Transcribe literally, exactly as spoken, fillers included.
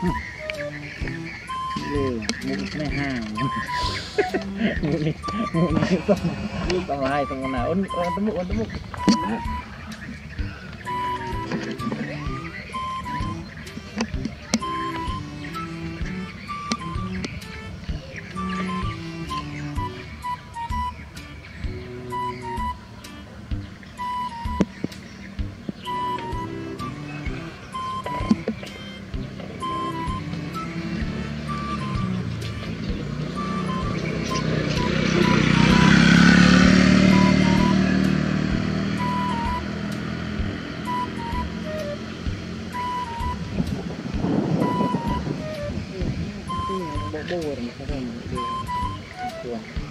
Mụn này hàng mụn này mụn này xong xong lại xong nào ôn ôn tấm mụn ôn tấm mụn bộ bộ rồi mà sao đây